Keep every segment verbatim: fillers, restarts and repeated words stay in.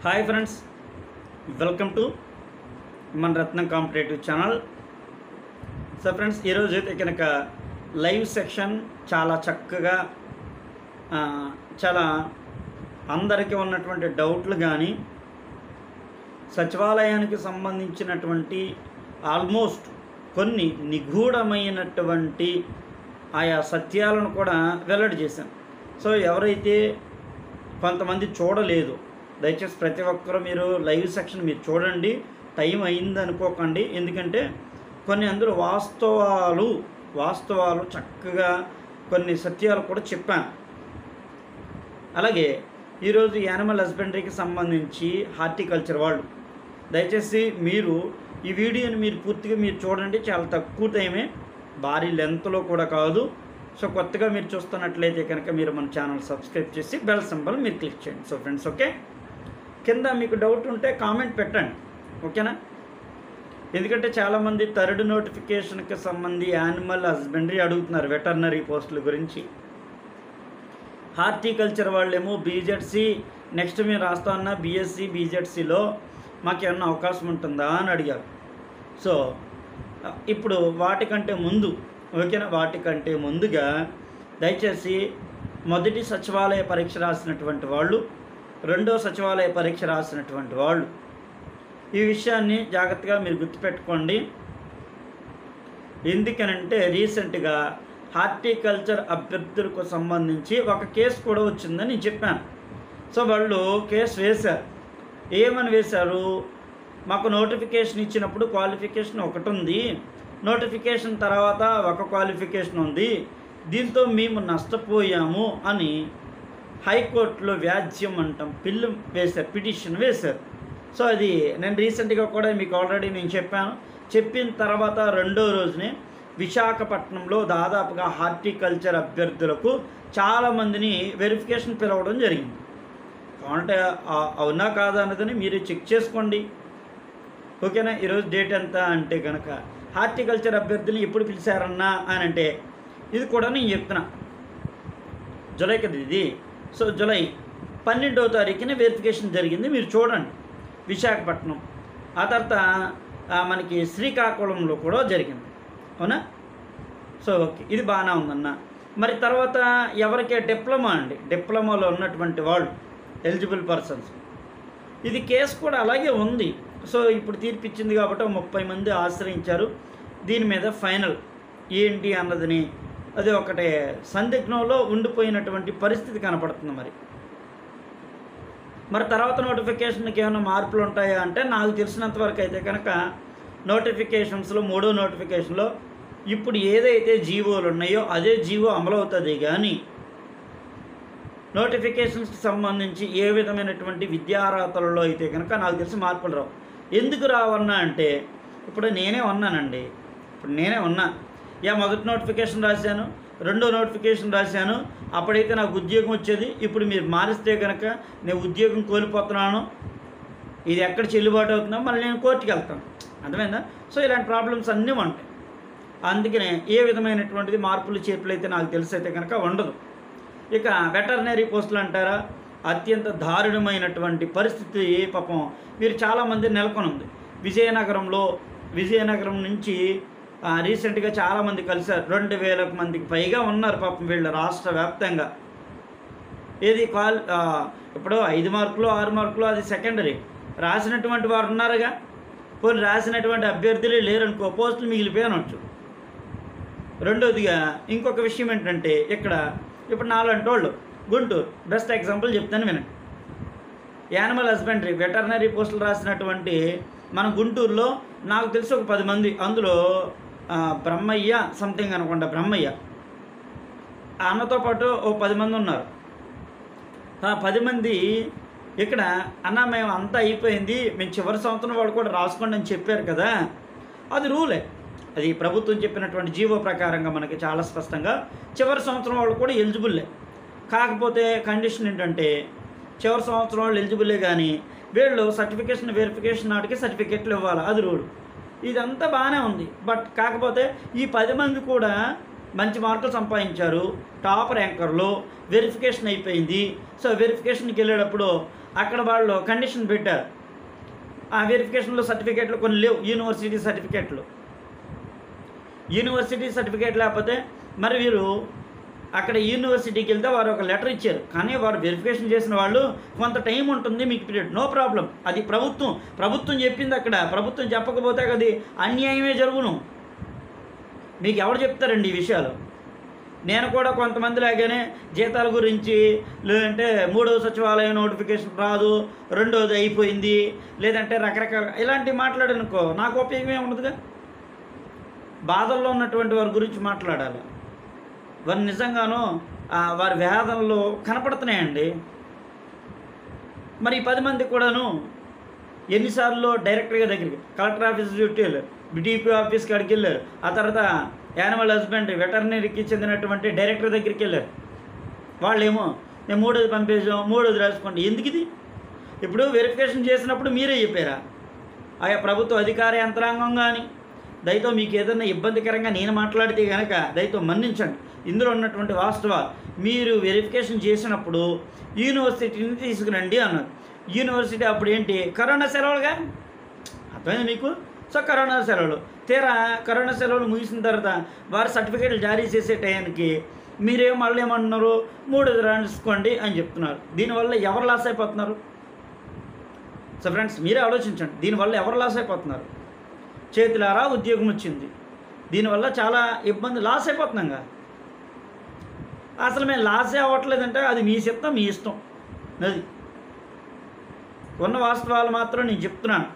Hi friends, welcome to మన Ratnam competitive channel. So friends, ఈరోజు అయితే కనుక లైవ్ సెక్షన్ చాలా చక్కగా చాలా అందరికీ ఉన్నటువంటి డౌట్లు కానీ సచివాలయానికి సంబంధించినటువంటి ఆల్మోస్ట్ కొన్ని నిగూఢమైనటువంటి ఆయా సత్యాలను కూడా వెల్లడి చేశాను. సో ఎవరైతే కొంతమంది చూడలేదు, దయచేసి ప్రతి ఒక్కరూ మీరు లైవ్ సెక్షన్ మీరు చూడండి. టైం అయింది అనుకోకండి, ఎందుకంటే కొన్ని అందరూ వాస్తవాలు వాస్తవాలు చక్కగా కొన్ని సత్యాలు కూడా చెప్పాను. అలాగే ఈరోజు యానిమల్ హస్బెండరీకి సంబంధించి హార్టికల్చర్ వాళ్ళు దయచేసి మీరు ఈ వీడియోని మీరు పూర్తిగా మీరు చూడండి. చాలా తక్కువ టైమే, భారీ లెంత్లో కూడా కాదు. సో కొత్తగా మీరు చూస్తున్నట్లయితే కనుక మీరు మన ఛానల్ సబ్స్క్రైబ్ చేసి బెల్ సింబల్ మీరు క్లిక్ చేయండి. సో ఫ్రెండ్స్, ఓకే, కింద మీకు డౌట్ ఉంటే కామెంట్ పెట్టండి, ఓకేనా? ఎందుకంటే చాలామంది థర్డ్ నోటిఫికేషన్కి సంబంధి యానిమల్ హస్బెండరీ అడుగుతున్నారు, వెటర్నరీ పోస్టుల గురించి. హార్టికల్చర్ వాళ్ళేమో బీజెడ్సీ నెక్స్ట్ మేము రాస్తా ఉన్న బీఎస్సీ బీజెడ్సీలో మాకు ఏమన్నా అవకాశం ఉంటుందా అని అడిగారు. సో ఇప్పుడు వాటికంటే ముందు ఓకేనా వాటికంటే ముందుగా దయచేసి మొదటి సచివాలయ పరీక్ష రాసినటువంటి వాళ్ళు, రెండో సచివాలయ పరీక్ష రాసినటువంటి వాళ్ళు ఈ విషయాన్ని జాగ్రత్తగా మీరు గుర్తుపెట్టుకోండి. ఎందుకనంటే రీసెంట్గా హార్టికల్చర్ అభ్యర్థులకు సంబంధించి ఒక కేసు కూడా వచ్చిందని నేను చెప్పాను. సో వాళ్ళు కేసు వేశారు. ఏమని వేశారు? మాకు నోటిఫికేషన్ ఇచ్చినప్పుడు క్వాలిఫికేషన్ ఒకటి ఉంది, నోటిఫికేషన్ తర్వాత ఒక క్వాలిఫికేషన్ ఉంది, దీంతో మేము నష్టపోయాము అని హైకోర్టులో వ్యాజ్యం అంటాం పిల్లు వేశారు, పిటిషన్ వేశారు. సో అది నేను రీసెంట్గా కూడా మీకు ఆల్రెడీ నేను చెప్పాను. చెప్పిన తర్వాత రెండో రోజునే విశాఖపట్నంలో దాదాపుగా హార్టికల్చర్ అభ్యర్థులకు చాలామందిని వెరిఫికేషన్ పిలవడం జరిగింది. అంటే అవునా కాదా అన్నదని మీరు చెక్ చేసుకోండి, ఓకేనా? ఈరోజు డేట్ ఎంత అంటే కనుక హార్టికల్చర్ అభ్యర్థులు ఎప్పుడు పిలిచారన్నా అని అంటే ఇది కూడా నేను చెప్తున్నా, జూలై కదా ఇది. సో జూలై పన్నెండవ తారీఖున వెరిఫికేషన్ జరిగింది, మీరు చూడండి విశాఖపట్నం. ఆ తర్వాత మనకి శ్రీకాకుళంలో కూడా జరిగింది, అవునా? సో ఓకే, ఇది బాగానే ఉందన్న. మరి తర్వాత ఎవరికే డిప్లొమా అండి, డిప్లొమాలో ఉన్నటువంటి వాళ్ళు ఎలిజిబుల్ పర్సన్స్, ఇది కేసు కూడా అలాగే ఉంది. సో ఇప్పుడు తీర్పిచ్చింది కాబట్టి ముప్పై మంది ఆశ్రయించారు. దీని మీద ఫైనల్ ఏంటి అన్నదని అది ఒకటే సందిగ్ధంలో ఉండిపోయినటువంటి పరిస్థితి కనపడుతుంది. మరి మరి తర్వాత నోటిఫికేషన్కి ఏమైనా మార్పులు ఉంటాయా అంటే నాకు తెలిసినంత వరకు అయితే కనుక నోటిఫికేషన్స్లో మూడో నోటిఫికేషన్లో ఇప్పుడు ఏదైతే జీవోలు ఉన్నాయో అదే జీవో అమలవుతుంది. కానీ నోటిఫికేషన్స్కి సంబంధించి ఏ విధమైనటువంటి విద్యార్హతలలో అయితే కనుక నాకు తెలిసి మార్పులు రావు. ఎందుకు రావన్నా అంటే ఇప్పుడు నేనే ఉన్నానండి, ఇప్పుడు నేనే ఉన్నా. యా మొదటి నోటిఫికేషన్ రాశాను, రెండో నోటిఫికేషన్ రాశాను, అప్పుడైతే నాకు ఉద్యోగం వచ్చేది. ఇప్పుడు మీరు మారిస్తే కనుక నేను ఉద్యోగం కోల్పోతున్నాను, ఇది ఎక్కడ చెల్లుబాటు అవుతుందో మళ్ళీ నేను కోర్టుకి వెళ్తాను, అర్థమైందా? సో ఇలాంటి ప్రాబ్లమ్స్ అన్నీ ఉంటాయి. అందుకనే ఏ విధమైనటువంటిది మార్పులు చేర్పులు అయితే నాకు తెలిసి అయితే కనుక ఉండదు. ఇక వెటర్నరీ పోస్టులు అంటారా, అత్యంత దారుణమైనటువంటి పరిస్థితి పాపం మీరు చాలామంది నెలకొని ఉంది. విజయనగరంలో విజయనగరం నుంచి రీసెంట్గా చాలామంది కలిశారు, రెండు వేల మందికి పైగా ఉన్నారు పాపం వీళ్ళు రాష్ట్ర వ్యాప్తంగా. ఏది కాల్ ఇప్పుడు ఐదు మార్కులు ఆరు మార్కులు అది సెకండరీ, రాసినటువంటి వారు ఉన్నారుగా. పోనీ రాసినటువంటి అభ్యర్థులే లేరనుకో, పోస్టులు మిగిలిపోయానొచ్చు. రెండోదిగా ఇంకొక విషయం ఏంటంటే ఇక్కడ ఇప్పుడు నాలుగంటి వాళ్ళు గుంటూరు బెస్ట్ ఎగ్జాంపుల్ చెప్తాను వినండి. యానిమల్ హస్బెండరీ వెటర్నరీ పోస్టులు రాసినటువంటి మన గుంటూరులో నాకు తెలిసి ఒక పది మంది, అందులో బ్రహ్మయ్య సంథింగ్ అనుకుంటా, బ్రహ్మయ్య అన్నతో పాటు ఓ పది మంది ఉన్నారు. ఆ పది మంది ఇక్కడ అన్న మేము అంతా అయిపోయింది, మేము చివరి సంవత్సరం వాళ్ళు కూడా రాసుకోండి అని చెప్పారు కదా, అది రూలే, అది ప్రభుత్వం చెప్పినటువంటి జీవో ప్రకారంగా మనకి చాలా స్పష్టంగా చివరి సంవత్సరం వాళ్ళు కూడా ఎలిజిబుల్లే. కాకపోతే కండిషన్ ఏంటంటే చివరి సంవత్సరం వాళ్ళు ఎలిజిబుల్లే, కానీ వీళ్ళు సర్టిఫికేషన్ వెరిఫికేషన్ నాటికి సర్టిఫికెట్లు ఇవ్వాలి, అది రూల్. ఇదంతా బాగానే ఉంది. బట్ కాకపోతే ఈ పది మంది కూడా మంచి మార్కులు సంపాదించారు, టాప్ ర్యాంకర్లో వెరిఫికేషన్ అయిపోయింది. సో వెరిఫికేషన్కి వెళ్ళేటప్పుడు అక్కడ వాళ్ళు కండిషన్ పెట్టారు, ఆ వెరిఫికేషన్లో సర్టిఫికేట్లు కొన్ని లేవు, యూనివర్సిటీ సర్టిఫికేట్లు. యూనివర్సిటీ సర్టిఫికేట్ లేకపోతే మరి వీరు అక్కడ యూనివర్సిటీకి వెళ్తే వారు ఒక లెటర్ ఇచ్చారు, కానీ వారు వెరిఫికేషన్ చేసిన వాళ్ళు కొంత టైం ఉంటుంది మీకు పీరియడ్, నో ప్రాబ్లం. అది ప్రభుత్వం ప్రభుత్వం చెప్పింది, అక్కడ ప్రభుత్వం చెప్పకపోతే అది అన్యాయమే జరుగును. మీకు ఎవరు చెప్తారండి ఈ విషయాలు? నేను కూడా కొంతమంది లాగానే జీతాల గురించి, లేదంటే మూడవ సచివాలయం నోటిఫికేషన్ రాదు, రెండోది అయిపోయింది, లేదంటే రకరకాల ఇలాంటివి మాట్లాడానుకో నాకు ఉపయోగమే ఉండదుగా. బాధల్లో ఉన్నటువంటి వారి గురించి మాట్లాడాలి. వారు నిజంగానూ వారి వేదనలు కనపడుతున్నాయండి. మరి ఈ పది మంది కూడాను ఎన్నిసార్లు డైరెక్టర్గా దగ్గరికి, కలెక్టర్ ఆఫీస్ చుట్టూ వెళ్ళారు, డిపి ఆఫీస్కి అడిగి వెళ్ళారు, ఆ తర్వాత యానిమల్ హస్బెండరీ వెటర్నరీకి చెందినటువంటి డైరెక్టర్ దగ్గరికి వెళ్ళారు. వాళ్ళేమో మేము మూడోది పంపేసాం, మూడోది రాసుకోండి. ఎందుకు ఇది? ఇప్పుడు వెరిఫికేషన్ చేసినప్పుడు మీరే చెప్పారా? ఆయా ప్రభుత్వ అధికార యంత్రాంగం కానీ దయతో మీకు ఏదైనా ఇబ్బందికరంగా నేను మాట్లాడితే కనుక దయతో మన్నించండి. ఇందులో ఉన్నటువంటి వాస్తవాలు, మీరు వెరిఫికేషన్ చేసినప్పుడు యూనివర్సిటీని తీసుకురండి అన్నారు. యూనివర్సిటీ అప్పుడు ఏంటి, కరోనా సెలవులుగా, అర్థమైంది మీకు? సో కరోనా సెలవులు తీరా కరోనా సెలవులు ముగిసిన తర్వాత వారు సర్టిఫికేట్లు జారీ చేసే టైంకి మీరేం మళ్ళీ ఏమంటున్నారు, మూడు రాసుకోండి అని చెప్తున్నారు. దీనివల్ల ఎవరు లాస్ అయిపోతున్నారు? సో ఫ్రెండ్స్ మీరే ఆలోచించండి, దీనివల్ల ఎవరు లాస్ అయిపోతున్నారు? చేతులారా ఉద్యోగం వచ్చింది, దీనివల్ల చాలా ఇబ్బంది, లాస్ అయిపోతున్నాంగా. అసలు మేము లాసే అవ్వట్లేదంటే అది మీ చిత్తం, మీ ఇష్టం. అది ఉన్న వాస్తవాలు మాత్రం నేను చెప్తున్నాను.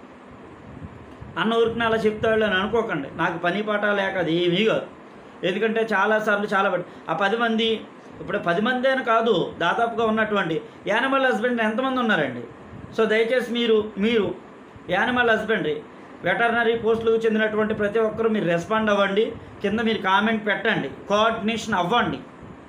అన్న ఊరికి అలా చెప్తాడు అని అనుకోకండి. నాకు పని పాట లేక అది ఏమీ కాదు. ఎందుకంటే చాలాసార్లు చాలా పడి ఆ పది మంది, ఇప్పుడు పది మంది అని కాదు, దాదాపుగా ఉన్నటువంటి యానిమల్ హస్బెండరీ ఎంతమంది ఉన్నారండి? సో దయచేసి మీరు మీరు యానిమల్ హస్బెండరీ వెటర్నరీ పోస్టులకు చెందినటువంటి ప్రతి ఒక్కరూ మీరు రెస్పాండ్ అవ్వండి. కింద మీరు కామెంట్ పెట్టండి, కోఆర్డినేషన్ అవ్వండి.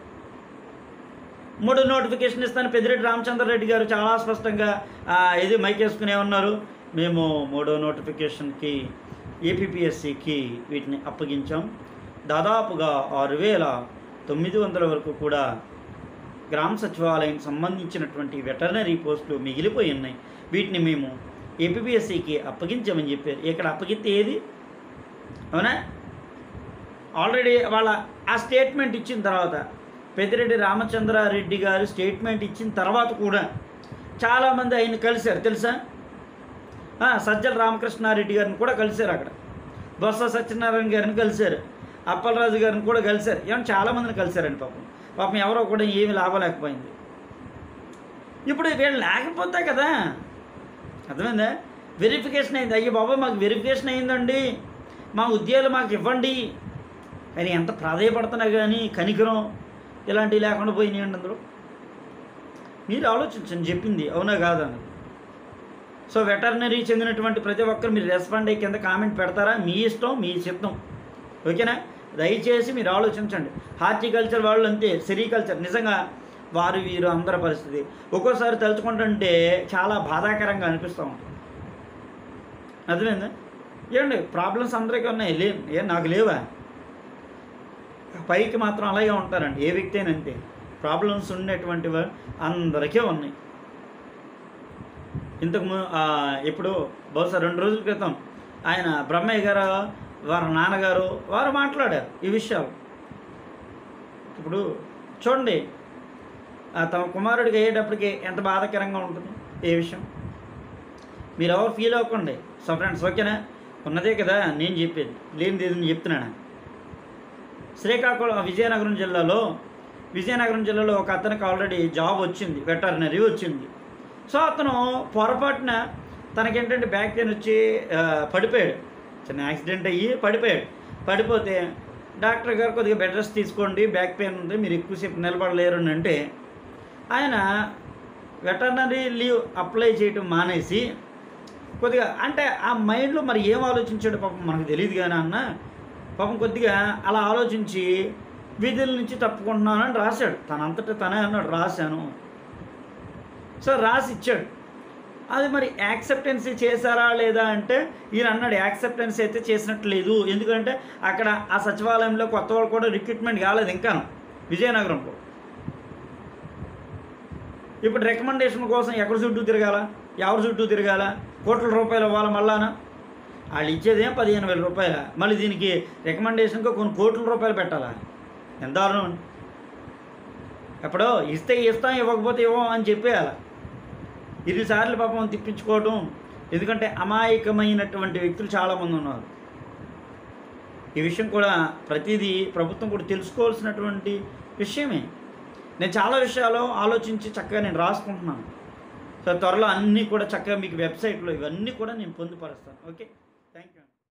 మూడు నోటిఫికేషన్ ఇస్తాను పెద్దిరెడ్డి రామచంద్రారెడ్డి గారు చాలా స్పష్టంగా ఇది మైకేసుకునే ఉన్నారు. మేము మూడో నోటిఫికేషన్కి ఏపీపీఎస్సికి వీటిని అప్పగించాం. దాదాపుగా ఆరు వేల తొమ్మిది వందల వరకు కూడా గ్రామ సచివాలయం సంబంధించినటువంటి వెటర్నరీ పోస్టులు మిగిలిపోయి ఉన్నాయి. వీటిని మేము ఏపీపీఎస్సికి అప్పగించామని చెప్పారు. ఇక్కడ అప్పగిస్తే ఏది, అవునా? ఆల్రెడీ వాళ్ళ ఆ స్టేట్మెంట్ ఇచ్చిన తర్వాత, పెద్దిరెడ్డి రామచంద్రారెడ్డి గారు స్టేట్మెంట్ ఇచ్చిన తర్వాత కూడా చాలామంది ఆయన కలిశారు తెలుసా. సజ్జల రామకృష్ణారెడ్డి గారిని కూడా కలిశారు, అక్కడ బొత్స సత్యనారాయణ గారిని కలిశారు, అప్పలరాజు గారిని కూడా కలిశారు. ఏమన్నా చాలామందిని కలిశారండి. పాపం పాపం ఎవరో కూడా ఏమీ లాభం లేకపోయింది. ఇప్పుడు వీళ్ళు లేకపోతే కదా, అర్థమైందా? వెరిఫికేషన్ అయింది, అయ్యో బాబా మాకు వెరిఫికేషన్ అయిందండి, మా ఉద్యోగాలు మాకు ఇవ్వండి అని ఎంత ప్రాధాయపడుతున్నా కానీ కనికరం ఇలాంటివి లేకుండా పోయినాయండి. అందులో మీరు ఆలోచించండి, చెప్పింది అవునా కాదని. సో వెటర్నరీ చెందినటువంటి ప్రతి ఒక్కరు మీరు రెస్పాండ్ అయ్యి కింద కామెంట్ పెడతారా? మీ ఇష్టం, మీ చిత్తం, ఓకేనా? దయచేసి మీరు ఆలోచించండి. హార్టికల్చర్ వాళ్ళు అంతే, సెరికల్చర్, నిజంగా వారు వీరు అందరి పరిస్థితి ఒక్కోసారి తలుచుకుంటుంటే చాలా బాధాకరంగా అనిపిస్తూ ఉంటుంది. అర్థమైందా? ఏమండి ప్రాబ్లమ్స్ అందరికీ ఉన్నాయి, లే ఏ నాకు లేవా? పైకి మాత్రం అలాగే ఉంటారండి, ఏ వ్యక్తి అయినా అంతే. ప్రాబ్లమ్స్ ఉండేటువంటి అందరికీ ఉన్నాయి. ఇంతకు ఇప్పుడు బహుశా రెండు రోజుల క్రితం ఆయన బ్రహ్మయ్య గారు వారి నాన్నగారు వారు మాట్లాడారు ఈ విషయాలు. ఇప్పుడు చూడండి, తమ కుమారుడికి అయ్యేటప్పటికి ఎంత బాధాకరంగా ఉంటుంది ఏ విషయం. మీరు ఎవరు ఫీల్ అవ్వకండి. సో ఫ్రెండ్స్ ఓకేనా, ఉన్నదే కదా నేను చెప్పేది, లేనిది ఏదని చెప్తున్నాను. శ్రీకాకుళం విజయనగరం జిల్లాలో విజయనగరం జిల్లాలో ఒక అతనికి ఆల్రెడీ జాబ్ వచ్చింది, వెటర్నరీ వచ్చింది. సో అతను పొరపాటున తనకేంటంటే బ్యాక్ పెయిన్ వచ్చి పడిపోయాడు, చిన్న యాక్సిడెంట్ అయ్యి పడిపోయాడు. పడిపోతే డాక్టర్ గారు కొద్దిగా బెడ్ రెస్ట్ తీసుకోండి, బ్యాక్ పెయిన్ ఉంది, మీరు ఎక్కువసేపు నిలబడలేరు అని అంటే ఆయన వెటర్నరీ లీవ్ అప్లై చేయటం మానేసి కొద్దిగా అంటే ఆ మైండ్లో మరి ఏం ఆలోచించాడు పాపం మనకు తెలియదు కానీ అన్న పాపం కొద్దిగా అలా ఆలోచించి విధుల నుంచి తప్పుకుంటున్నానని రాశాడు. తనంతటా తనే అన్నాడు రాశాను. సో రాసి ఇచ్చాడు. అది మరి యాక్సెప్టెన్సీ చేశారా లేదా అంటే ఈయన అన్నాడు యాక్సెప్టెన్సీ అయితే చేసినట్టు లేదు, ఎందుకంటే అక్కడ ఆ సచివాలయంలో కొత్త వాళ్ళు కూడా రిక్రూట్మెంట్ కాలేదు ఇంకా విజయనగరంలో. ఇప్పుడు రికమెండేషన్ కోసం ఎక్కడ చుట్టూ తిరగాల, ఎవరి చుట్టూ తిరగాల, కోట్ల రూపాయలు ఇవ్వాలి మళ్ళానా. వాళ్ళు ఇచ్చేదేం పదిహేను వేల రూపాయల, మళ్ళీ దీనికి రికమెండేషన్కి కొన్ని కోట్ల రూపాయలు పెట్టాలా, ఎంత దారుణం. ఎప్పుడో ఇస్తే ఇస్తాం, ఇవ్వకపోతే ఇవ్వం అని చెప్పేయాలి. ఇరుసార్లు పాపం తిప్పించుకోవడం, ఎందుకంటే అమాయకమైనటువంటి వ్యక్తులు చాలామంది ఉన్నారు. ఈ విషయం కూడా ప్రతిదీ ప్రభుత్వం కూడా తెలుసుకోవాల్సినటువంటి విషయమే. నేను చాలా విషయాలు ఆలోచించి చక్కగా నేను రాసుకుంటున్నాను. సో త్వరలో అన్నీ కూడా చక్కగా మీకు వెబ్సైట్లో ఇవన్నీ కూడా నేను పొందుపరుస్తాను. ఓకే.